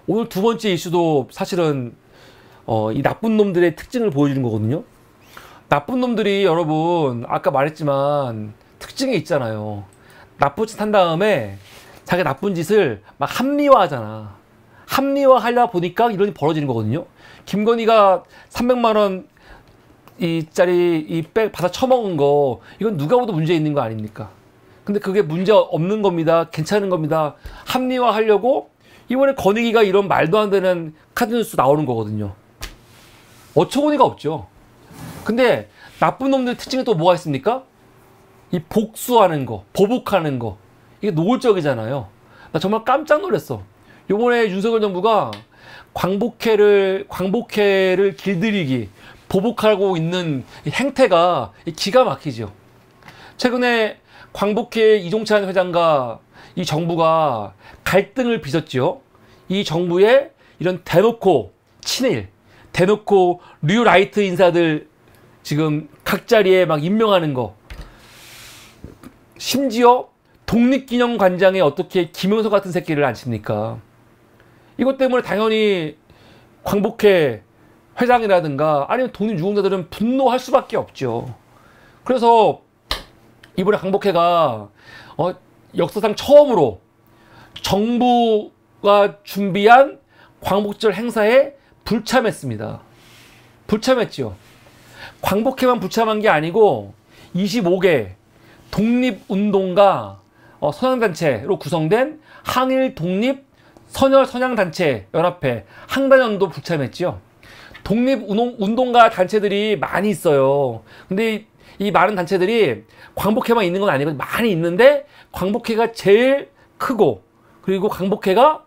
오늘 두 번째 이슈도 사실은 이 나쁜 놈들의 특징을 보여주는 거거든요. 나쁜 놈들이 여러분 아까 말했지만 특징이 있잖아요. 나쁜 짓 한 다음에 자기 나쁜 짓을 막 합리화하잖아. 합리화하려 보니까 이런 일이 벌어지는 거거든요. 김건희가 300만 원 이짜리 이 백 받아 처먹은 거 이건 누가 봐도 문제 있는 거 아닙니까? 근데 그게 문제 없는 겁니다. 괜찮은 겁니다. 합리화하려고 이번에 건희기가 이런 말도 안 되는 카드뉴스 나오는 거거든요. 어처구니가 없죠. 근데 나쁜 놈들 특징이 또 뭐가 있습니까? 이 복수하는 거, 보복하는 거. 이게 노골적이잖아요. 나 정말 깜짝 놀랐어. 요번에 윤석열 정부가 광복회를 길들이기, 보복하고 있는 행태가 기가 막히죠. 최근에 광복회 이종찬 회장과 이 정부가 갈등을 빚었죠. 이 정부의 이런 대놓고 친일, 대놓고 뉴라이트 인사들 지금 각 자리에 막 임명하는 거. 심지어 독립기념관장에 어떻게 김영석 같은 새끼를 앉힙니까? 이것 때문에 당연히 광복회 회장이라든가 아니면 독립유공자들은 분노할 수밖에 없죠. 그래서 이번에 광복회가 역사상 처음으로 정부가 준비한 광복절 행사에 불참했습니다. 불참했죠. 광복회만 불참한 게 아니고 25개 독립운동가 선양단체로 구성된 항일 독립 선열 선양단체 연합회 항단연도 불참했죠. 독립운동가 단체들이 많이 있어요. 근데 이 많은 단체들이 광복회만 있는 건 아니고 많이 있는데 광복회가 제일 크고 그리고 광복회가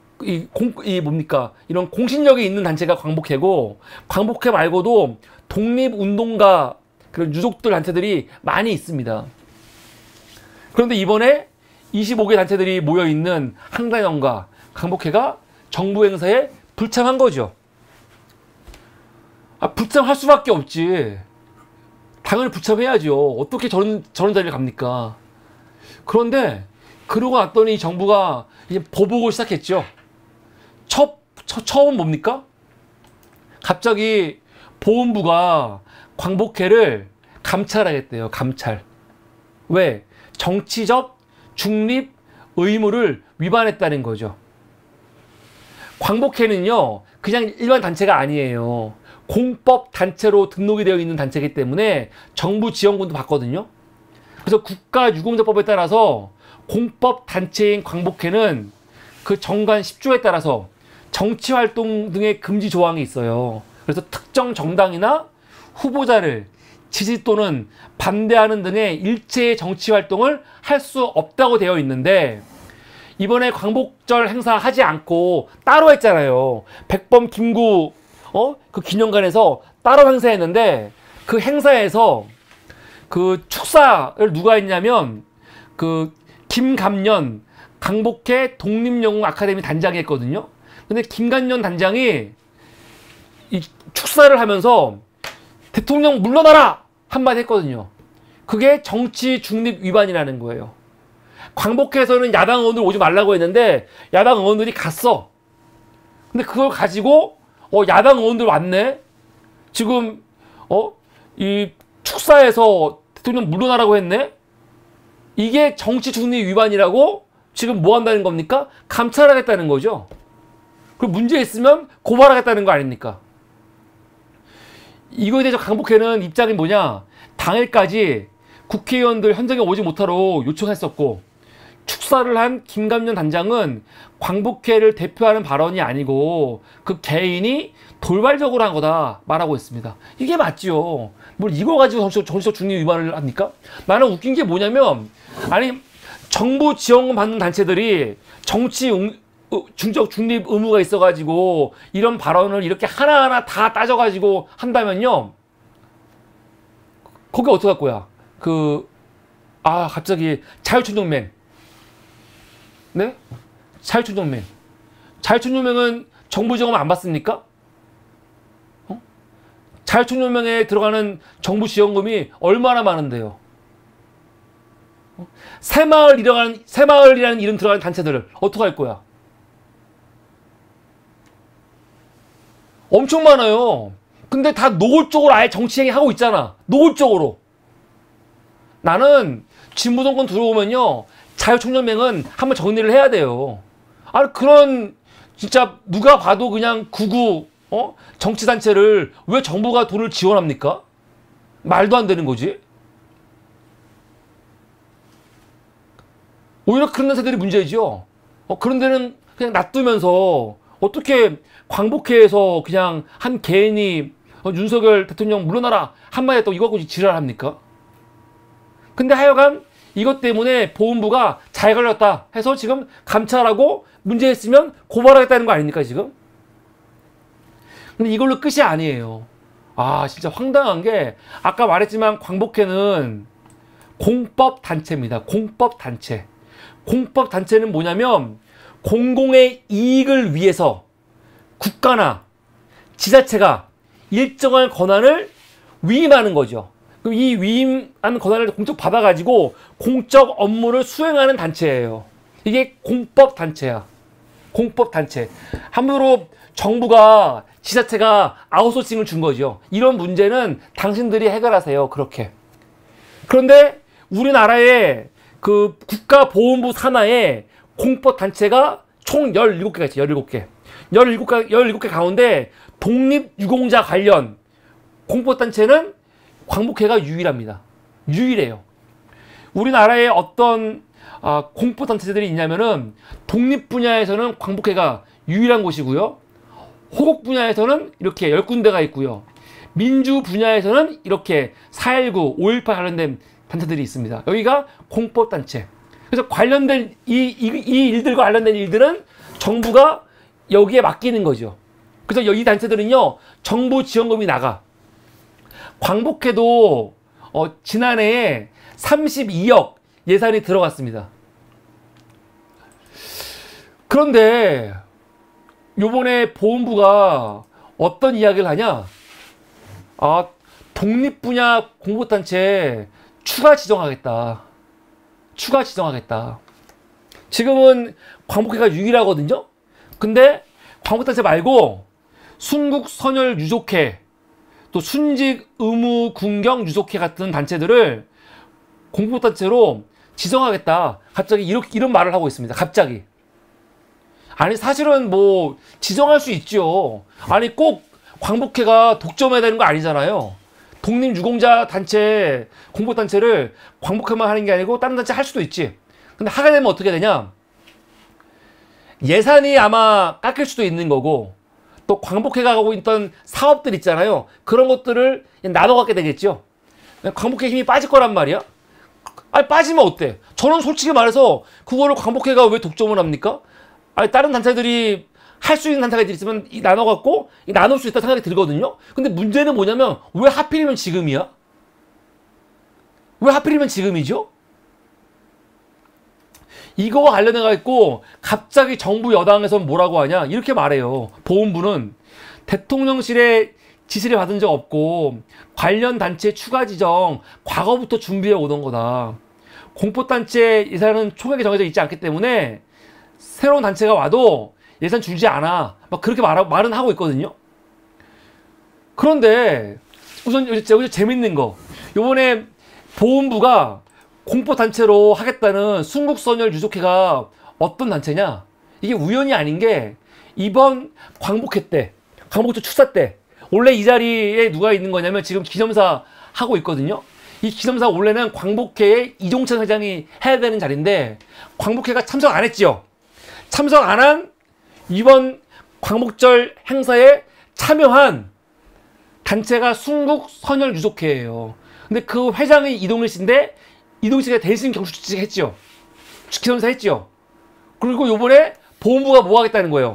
이런 공신력이 있는 단체가 광복회고 광복회 말고도 독립운동가 그런 유족들 단체들이 많이 있습니다. 그런데 이번에 25개 단체들이 모여있는 항단연과 광복회가 정부 행사에 불참한 거죠. 불참할 수밖에 없지. 당연히 불참해야죠. 어떻게 저런 자리를 갑니까? 그런데 그러고 났더니 정부가 이제 보복을 시작했죠. 처음 뭡니까? 갑자기 보훈부가 광복회를 감찰하겠대요. 감찰. 왜? 정치적 중립 의무를 위반했다는 거죠. 광복회는요, 그냥 일반 단체가 아니에요. 공법 단체로 등록이 되어 있는 단체이기 때문에 정부 지원금도 받거든요. 그래서 국가유공자법에 따라서 공법 단체인 광복회는 그 정관 10조에 따라서 정치활동 등의 금지 조항이 있어요. 그래서 특정 정당이나 후보자를 지지 또는 반대하는 등의 일체의 정치활동을 할 수 없다고 되어 있는데 이번에 광복절 행사 하지 않고 따로 했잖아요. 백범 김구 그 기념관에서 따로 행사했는데 그 행사에서 그 축사를 누가 했냐면 그 김감년 광복회 독립영웅 아카데미 단장이 했거든요. 근데 김감년 단장이 이 축사를 하면서 대통령 물러나라 한마디 했거든요. 그게 정치 중립 위반이라는 거예요. 광복회에서는 야당 의원들 오지 말라고 했는데 야당 의원들이 갔어. 근데 그걸 가지고 야당 의원들 왔네. 지금 이 축사에서 대통령 물러나라고 했네. 이게 정치 중립 위반이라고 지금 뭐 한다는 겁니까? 감찰하겠다는 거죠. 그리고 문제 있으면 고발하겠다는 거 아닙니까? 이거에 대해서 광복회는 입장이 뭐냐? 당일까지 국회의원들 현장에 오지 못하도록 요청했었고 축사를 한 김감년 단장은 광복회를 대표하는 발언이 아니고 그 개인이 돌발적으로 한 거다 말하고 있습니다. 이게 맞지요. 뭘 이거 가지고 정치적 중립 위반을 합니까? 나는 웃긴 게 뭐냐면 아니 정부 지원금 받는 단체들이 정치적 중립 의무가 있어가지고 이런 발언을 이렇게 하나하나 다 따져가지고 한다면요. 거기 어떡할 거야? 갑자기 자유촌동맹. 네? 자유촌동맹. 자유촌동맹은 정부 지원금 안 받습니까? 자유촌동맹에 들어가는 정부 지원금이 얼마나 많은데요? 새마을이라는 이름 들어가는 단체들을 어떡할 거야? 엄청 많아요. 근데 다 노골적으로 아예 정치행위 하고 있잖아. 노골적으로. 나는 진보정권 들어오면요, 자유총연맹은 한번 정리를 해야 돼요. 아니, 그런 진짜 누가 봐도 그냥 극우 정치단체를 왜 정부가 돈을 지원합니까? 말도 안 되는 거지. 오히려 그런 데들이 문제죠. 그런 데는 그냥 놔두면서 어떻게 광복회에서 그냥 한 개인이 윤석열 대통령 물러나라 한마디 했다고 이거 갖고 지랄합니까? 근데 하여간 이것 때문에 보훈부가 잘 걸렸다 해서 지금 감찰하고 문제했으면 고발하겠다는 거 아닙니까 지금? 근데 이걸로 끝이 아니에요. 아 진짜 황당한 게 아까 말했지만 광복회는 공법단체입니다. 공법단체. 공법단체는 뭐냐면 공공의 이익을 위해서 국가나 지자체가 일정한 권한을 위임하는 거죠. 그럼 이 위임하는 권한을 공적 받아가지고 공적 업무를 수행하는 단체예요. 이게 공법단체야. 공법단체. 함부로 정부가 지자체가 아웃소싱을 준 거죠. 이런 문제는 당신들이 해결하세요. 그렇게. 그런데 우리나라의 그 국가보훈부 산하에 공법단체가 총 17개가 있어요. 17개. 17개 가운데 독립유공자 관련 공법단체는 광복회가 유일합니다. 유일해요. 우리나라에 어떤 공법단체들이 있냐면은 독립 분야에서는 광복회가 유일한 곳이고요. 호국 분야에서는 이렇게 10군데가 있고요. 민주 분야에서는 이렇게 4.19, 5.18 관련된 단체들이 있습니다. 여기가 공법단체. 그래서 관련된 이 일들과 관련된 일들은 정부가 여기에 맡기는 거죠. 그래서 이 단체들은요, 정부 지원금이 나가. 광복회도 지난해에 32억 예산이 들어갔습니다. 그런데 요번에 보훈부가 어떤 이야기를 하냐? 독립 분야 공보단체 추가 지정하겠다. 추가 지정하겠다. 지금은 광복회가 유일하거든요. 근데 광복단체 말고 순국선열유족회, 또 순직의무군경유족회 같은 단체들을 공보단체로 지정하겠다. 갑자기 이런 말을 하고 있습니다. 갑자기. 아니 사실은 뭐 지정할 수 있죠. 아니 꼭 광복회가 독점해야 되는 거 아니잖아요. 독립유공자 단체, 공보단체를 광복회만 하는 게 아니고 다른 단체 할 수도 있지. 근데 하게 되면 어떻게 되냐? 예산이 아마 깎일 수도 있는 거고, 또 광복회가 하고 있던 사업들 있잖아요. 그런 것들을 나눠 갖게 되겠죠. 광복회 힘이 빠질 거란 말이야. 아니 빠지면 어때? 저는 솔직히 말해서 그거를 광복회가 왜 독점을 합니까? 아니 다른 단체들이 할 수 있는 단체가 있으면 나눠 갖고 나눌 수 있다 생각이 들거든요. 근데 문제는 뭐냐면 왜 하필이면 지금이야? 왜 하필이면 지금이죠? 이거와 관련해 가지고 갑자기 정부 여당에서는 뭐라고 하냐 이렇게 말해요. 보훈부는 대통령실의 지시를 받은 적 없고 관련 단체 추가 지정 과거부터 준비해 오던 거다. 공포단체 예산은 총액이 정해져 있지 않기 때문에 새로운 단체가 와도 예산 주지 않아. 막 그렇게 말은 하고 있거든요. 그런데 우선 여기 재밌는 거, 요번에 보훈부가 공포단체로 하겠다는 순국선열유족회가 어떤 단체냐? 이게 우연이 아닌 게 이번 광복회 때, 광복절 축사 때 원래 이 자리에 누가 있는 거냐면 지금 기념사 하고 있거든요. 이 기념사 원래는 광복회의 이종찬 회장이 해야 되는 자리인데 광복회가 참석 안 했죠. 참석 안 한 이번 광복절 행사에 참여한 단체가 순국선열유족회예요. 근데 그 회장이 이동일 씨인데 이동일 씨가 대신 경축 했죠. 기념사 했죠. 그리고 요번에 보훈부가 뭐 하겠다는 거예요.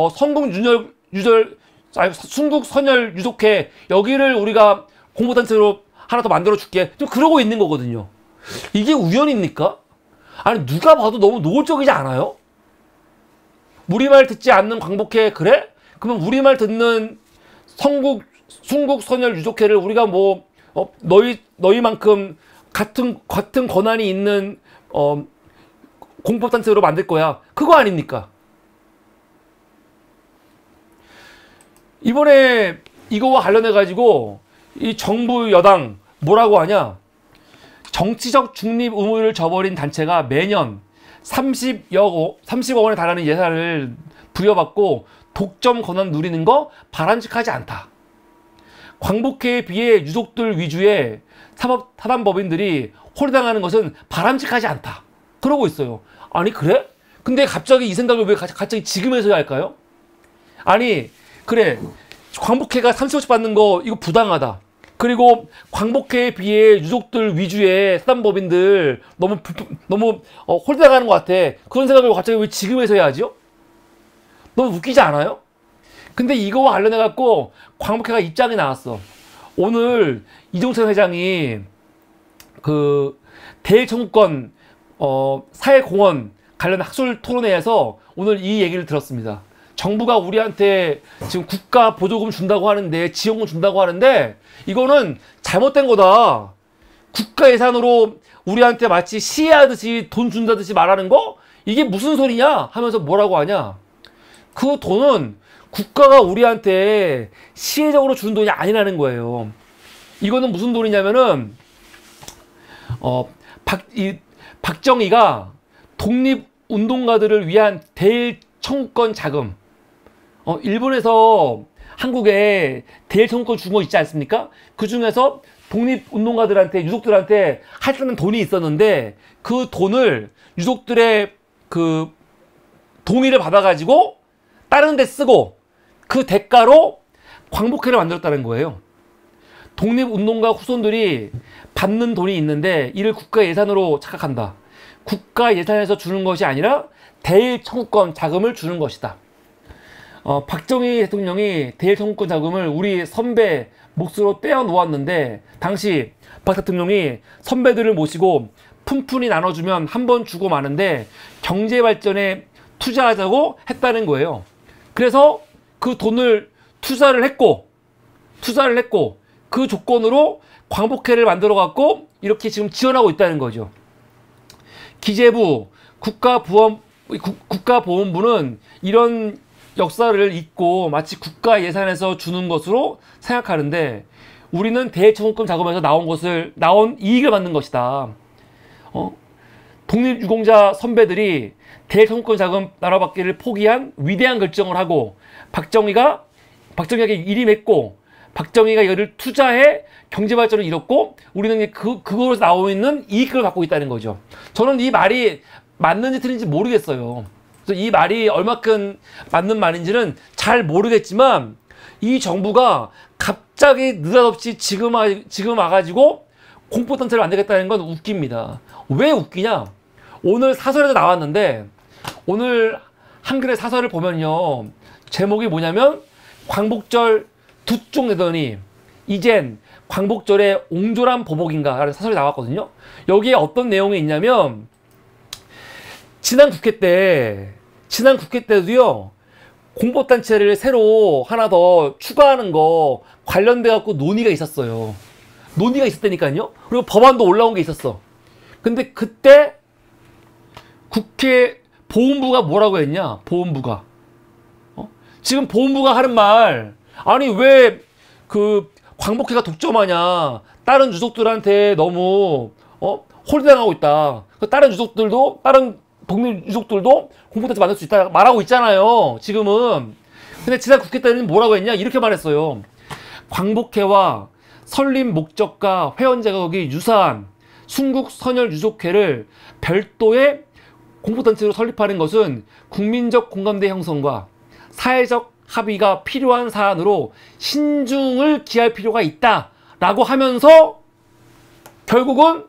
순국선열유족회 여기를 우리가 공보단체로 하나 더 만들어 줄게. 좀 그러고 있는 거거든요. 이게 우연입니까? 아니 누가 봐도 너무 노골적이지 않아요? 우리말 듣지 않는 광복회 그래? 그러면 우리말 듣는 순국선열유족회를 우리가 뭐 너희만큼 같은 권한이 있는 공법단체로 만들 거야. 그거 아닙니까? 이번에 이거와 관련해 가지고 이 정부 여당 뭐라고 하냐? 정치적 중립 의무를 저버린 단체가 매년 30억 원에 달하는 예산을 부여받고 독점 권한 누리는 거 바람직하지 않다. 광복회에 비해 유족들 위주의 사단법인들이 홀당하는 것은 바람직하지 않다. 그러고 있어요. 아니 그래? 근데 갑자기 이 생각을 왜 갑자기 지금 해서야 할까요? 아니 그래 광복회가 30억씩 받는 거 이거 부당하다. 그리고 광복회에 비해 유족들 위주의 사단법인들 너무 홀대가는 것 같아. 그런 생각을 갑자기 왜 지금 해서야 하죠? 너무 웃기지 않아요? 근데 이거와 관련해 갖고 광복회가 입장이 나왔어. 오늘 이종찬 회장이 그 대청구권 사회공헌 관련 학술 토론회에서 오늘 이 얘기를 들었습니다. 정부가 우리한테 지금 국가 보조금 준다고 하는데, 지원금 준다고 하는데 이거는 잘못된 거다. 국가 예산으로 우리한테 마치 시해하듯이 돈 준다듯이 말하는 거? 이게 무슨 소리냐? 하면서 뭐라고 하냐? 그 돈은 국가가 우리한테 시혜적으로 주는 돈이 아니라는 거예요. 이거는 무슨 돈이냐면은 박정희가 독립운동가들을 위한 대청구권 자금, 일본에서 한국에 대청구권 준 거 있지 않습니까? 그 중에서 독립운동가들한테, 유족들한테 할당된 돈이 있었는데 그 돈을 유족들의 그 동의를 받아가지고 다른 데 쓰고 그 대가로 광복회를 만들었다는 거예요. 독립운동가 후손들이 받는 돈이 있는데 이를 국가 예산으로 착각한다. 국가 예산에서 주는 것이 아니라 대청구권 자금을 주는 것이다. 박정희 대통령이 대청구권 자금을 우리 선배 몫으로 떼어 놓았는데 당시 박 대통령이 선배들을 모시고 푼푼히 나눠주면 한 번 주고 마는데 경제 발전에 투자하자고 했다는 거예요. 그래서 그 돈을 투자를 했고 그 조건으로 광복회를 만들어 갖고 이렇게 지금 지원하고 있다는 거죠. 기재부, 국가보훈부는 이런 역사를 잊고 마치 국가 예산에서 주는 것으로 생각하는데 우리는 대청구권 자금에서 나온 이익을 받는 것이다. 독립유공자 선배들이 대청구권 자금 나눠받기를 포기한 위대한 결정을 하고 박정희에게 일임했고 박정희가 이거를 투자해 경제발전을 이뤘고 우리는 그거에서 나오고 있는 이익을 갖고 있다는 거죠. 저는 이 말이 맞는지 틀린지 모르겠어요. 그래서 이 말이 얼마큼 맞는 말인지는 잘 모르겠지만 이 정부가 갑자기 느닷없이 지금 와가지고 공포단체를 만들겠다는 건 웃깁니다. 왜 웃기냐? 오늘 사설에도 나왔는데 오늘 한글의 사설을 보면요. 제목이 뭐냐면 광복절 두 쪽 내더니 이젠 광복절의 옹졸한 보복인가 라는 사설이 나왔거든요. 여기에 어떤 내용이 있냐면 지난 국회 때도요. 공법단체를 새로 하나 더 추가하는 거 관련돼 갖고 논의가 있었어요. 논의가 있었다니까요. 그리고 법안도 올라온 게 있었어. 근데 그때 국회 보훈부가 뭐라고 했냐? 보훈부가 지금 보훈부가 하는 말, 아니 왜 그 광복회가 독점하냐? 다른 유족들한테 너무 홀대당하고 있다. 다른 독립 유족들도 공포단체 만들 수 있다 말하고 있잖아요. 지금은. 근데 지난 국회 때는 뭐라고 했냐? 이렇게 말했어요. 광복회와 설립 목적과 회원 자격이 유사한 순국 선열 유족회를 별도의 공포단체로 설립하는 것은 국민적 공감대 형성과 사회적 합의가 필요한 사안으로 신중을 기할 필요가 있다라고 하면서 결국은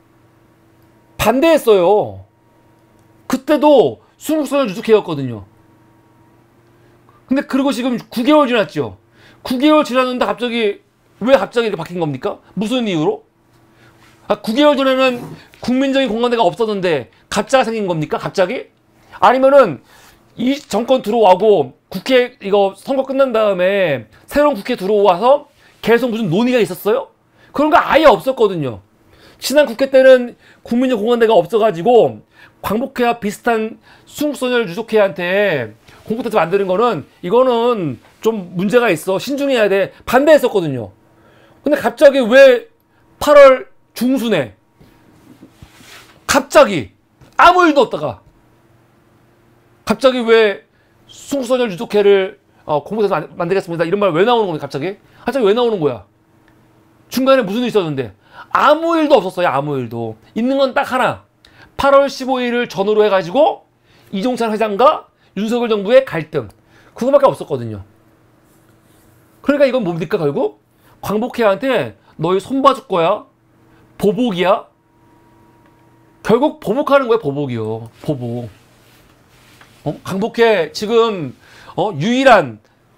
반대했어요. 그때도 순국선열 유족회였거든요. 근데 그리고 지금 9개월 지났죠. 9개월 지났는데 왜 갑자기 이렇게 바뀐 겁니까? 무슨 이유로? 9개월 전에는 국민적인 공감대가 없었는데 가짜가 생긴 겁니까? 갑자기? 아니면은 이 정권 들어오고 국회 이거 선거 끝난 다음에 새로운 국회 들어와서 계속 무슨 논의가 있었어요? 그런 거 아예 없었거든요. 지난 국회 때는 국민적 공감대가 없어가지고 광복회와 비슷한 순국선열 유족회한테 공포단체 만드는 거는 이거는 좀 문제가 있어. 신중해야 돼. 반대했었거든요. 근데 갑자기 왜 8월 중순에 갑자기 아무 일도 없다가 갑자기 왜 순국선열 유속회를 공모해서 만들겠습니다. 이런 말 왜 나오는 겁니까? 갑자기 왜 나오는 거야? 중간에 무슨 일이 있었는데 아무 일도 없었어요. 아무 일도. 있는 건 딱 하나. 8월 15일을 전후로 해가지고 이종찬 회장과 윤석열 정부의 갈등. 그거밖에 없었거든요. 그러니까 이건 뭡니까 결국? 광복회한테 너희 손 봐줄 거야? 보복이야? 결국 보복하는 거야. 보복이요. 보복. 광복회 지금 유일한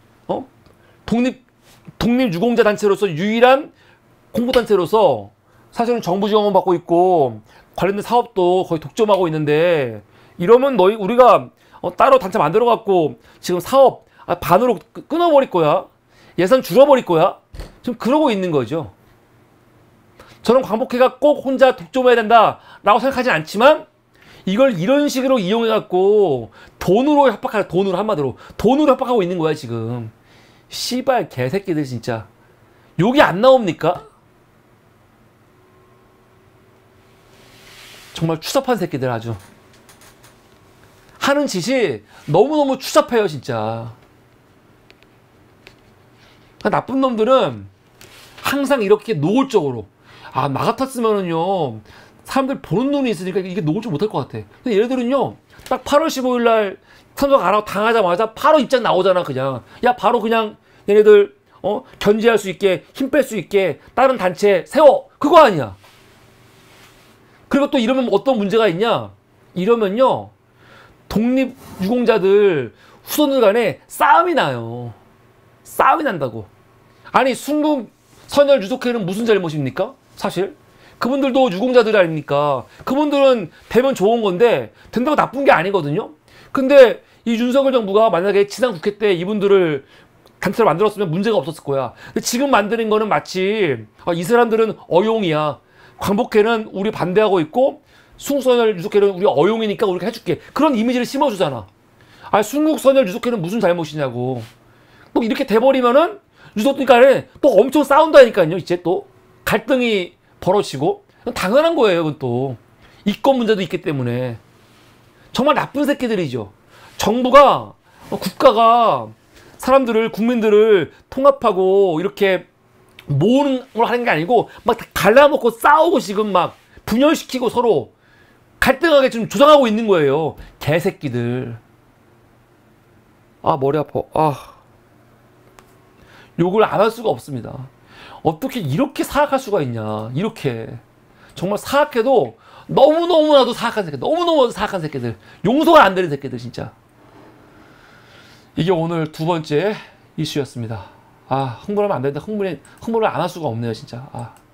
독립유공자 단체로서 유일한 공보단체로서 사실은 정부 지원을 받고 있고 관련된 사업도 거의 독점하고 있는데 이러면 우리가 따로 단체 만들어 갖고 지금 사업 반으로 끊어버릴 거야. 예산 줄어버릴 거야. 지금 그러고 있는 거죠. 저는 광복회가 꼭 혼자 독점해야 된다라고 생각하진 않지만 이걸 이런 식으로 이용해 갖고 돈으로 협박하는 돈으로 한마디로 돈으로 협박하고 있는 거야 지금. 씨발 개새끼들 진짜. 욕이 안 나옵니까? 정말 추잡한 새끼들 아주. 하는 짓이 너무너무 추잡해요 진짜. 나쁜 놈들은 항상 이렇게 노골적으로 나 같았으면은요 사람들 보는 눈이 있으니까 이게 노골적 못할 것 같아. 근데 얘네들은요 딱 8월 15일 날 선거 안 하고 당하자마자 바로 입장 나오잖아. 그냥 야 바로 그냥 얘네들 견제할 수 있게 힘 뺄 수 있게 다른 단체 세워. 그거 아니야. 그리고 또 이러면 어떤 문제가 있냐? 이러면요 독립유공자들 후손들 간에 싸움이 나요. 싸움이 난다고. 아니 순국선열 유속회는 무슨 잘못입니까? 사실 그분들도 유공자들 아닙니까? 그분들은 되면 좋은 건데 된다고 나쁜 게 아니거든요. 근데 이 윤석열 정부가 만약에 지난 국회 때 이분들을 단체를 만들었으면 문제가 없었을 거야. 근데 지금 만드는 거는 마치 이 사람들은 어용이야. 광복회는 우리 반대하고 있고 순국선열 유속회는 우리 어용이니까 우리가 해줄게. 그런 이미지를 심어주잖아. 순국선열 유속회는 무슨 잘못이냐고. 또 이렇게 돼버리면은 유속들 간에 또 엄청 싸운다니까요. 이제 또 갈등이 벌어지고 당연한 거예요. 그건 또 이권 문제도 있기 때문에 정말 나쁜 새끼들이죠. 정부가 국가가 사람들을 국민들을 통합하고 이렇게 모으는 걸 하는 게 아니고 막 다 갈라먹고 싸우고 지금 막 분열시키고 서로 갈등하게 지금 조장하고 있는 거예요. 개새끼들. 머리 아파. 욕을 안 할 수가 없습니다. 어떻게 이렇게 사악할 수가 있냐. 이렇게 정말 사악해도 너무너무나도 사악한 새끼들. 너무너무 사악한 새끼들. 용서가 안 되는 새끼들 진짜. 이게 오늘 두 번째 이슈였습니다. 흥분하면 안 된다. 흥분을 안 할 수가 없네요 진짜.